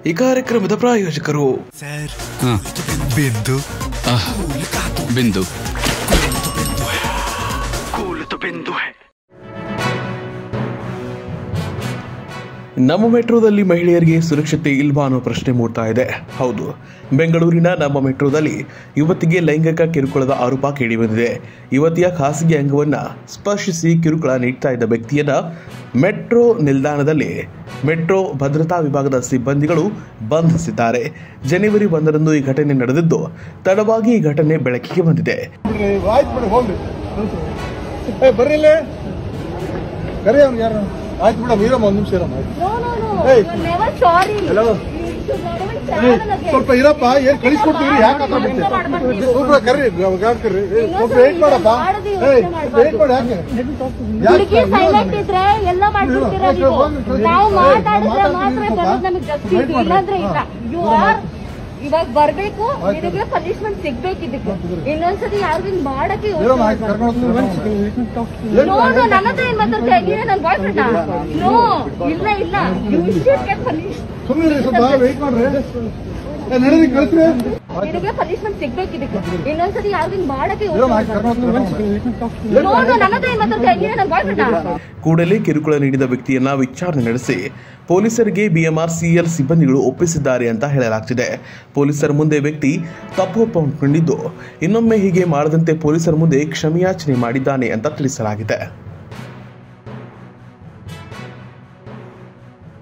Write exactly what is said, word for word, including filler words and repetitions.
ಈ ಕಾರ್ಯಕ್ರಮದ ಪ್ರಾಯೋಜಕರು ಸರ್ ಬಿಂದು बिंदु कूल तो बिंदु है। ನಮ್ಮ ಮೆಟ್ರೋದಲ್ಲಿ ಮಹಿಳೆಯರಿಗೆ ಸುರಕ್ಷತೆ ಇಲ್ವಾ ಅನ್ನೋ ಪ್ರಶ್ನೆ ಮೂಡ್ತಾ ಇದೆ. ಹೌದು, ಬೆಂಗಳೂರಿನ ನಮ್ಮ ಮೆಟ್ರೋದಲ್ಲಿ ಯುವತಿಗೆ ಲೈಂಗಿಕ ಕಿರುಕುಳದ ಆರೋಪ ಕೇಳಿಬಂದಿದೆ. ಯುವತಿಯ ಖಾಸಗಿ ಅಂಗವನ್ನ ಸ್ಪರ್ಶಿಸಿ ಕಿರುಕುಳ ನೀಡ್ತಾ ಇದ್ದ ವ್ಯಕ್ತಿಯನ್ನ ಮೆಟ್ರೋ ನಿಲ್ದಾಣದಲ್ಲಿ ಮೆಟ್ರೋ ಭದ್ರತಾ ವಿಭಾಗದ ಸಿಬ್ಬಂದಿಗಳು ಬಂಧಿಸಿದ್ದಾರೆ. ಜನವರಿ ಒಂದರಂದು ಈ ಘಟನೆ ನಡೆದಿದ್ದು, ತಡವಾಗಿ ಈ ಘಟನೆ ಬೆಳಕಿಗೆ ಬಂದಿದೆ. ಆಯ್ತು ಮೇಡಮ್, ಇರಮ್ಮ ಒಂದು ನಿಮಿಷ ಇರಮ್ಮ. ಸ್ವಲ್ಪ ಇರಪ್ಪ, ಏನ್ ಕಳಿಸ್ಕೊಡ್ತೀವಿ, ಯಾಕೆ ಸ್ವಲ್ಪ ಕರ್ರಿ ಗಾಡ್ ಕರ್ರಿ, ಸ್ವಲ್ಪ ವೇಟ್ ಮಾಡಪ್ಪ, ವೇಟ್ ಮಾಡಿ. ಯಾಕೆ ಇವಾಗ ಬರ್ಬೇಕು, ನಿನಗೆ ಪನಿಷ್ಮೆಂಟ್ ಸಿಗ್ಬೇಕು. ಇದಕ್ಕೆ ಇನ್ನೊಂದ್ಸತಿ ಯಾರು ಮಾಡಕ್ಕೆ ನೋಡು. ನನ್ನ ಹತ್ರ ಏನ್ ಮಾತಾಡ್ತಾ ನೀನೇ ನನ್ನ ಬಾಯ್ ಫ್ರೆಂಡ್? ನೋ, ಇಲ್ಲ ಇಲ್ಲ, ನಿನಗೆ ಪನಿಷ್ಮೆಂಟ್ ಸಿಗ್ಬೇಕು. ಇದಕ್ಕೆ ಇನ್ನೊಂದ್ಸತಿ ಯಾರು ಮಾಡಕ್ಕೆ ನೋಡು. ನನ್ನ ಹತ್ರ ಏನ್ ಮಾತಾಡ್ತಾ ನೀನೇ ನನ್ನ ಬಾಯ್ ಫ್ರೆಂಡ್? ಕೂಡಲೇ ಕಿರುಕುಳ ನೀಡಿದ ವ್ಯಕ್ತಿಯನ್ನ ವಿಚಾರಣೆ ನಡೆಸಿ ಪೊಲೀಸರಿಗೆ ಬಿಎಂಆರ್ಸಿಎಲ್ ಸಿಬ್ಬಂದಿಗಳು ಒಪ್ಪಿಸಿದ್ದಾರೆ ಅಂತ ಹೇಳಲಾಗ್ತಿದೆ. ಪೊಲೀಸರ ಮುಂದೆ ವ್ಯಕ್ತಿ ತಪ್ಪು ಒಪ್ಪಿಕೊಂಡಿದ್ದು, ಇನ್ನೊಮ್ಮೆ ಹೀಗೆ ಮಾಡದಂತೆ ಪೊಲೀಸರ ಮುಂದೆ ಕ್ಷಮೆಯಾಚನೆ ಮಾಡಿದ್ದಾನೆ ಅಂತ ತಿಳಿಸಲಾಗಿದೆ.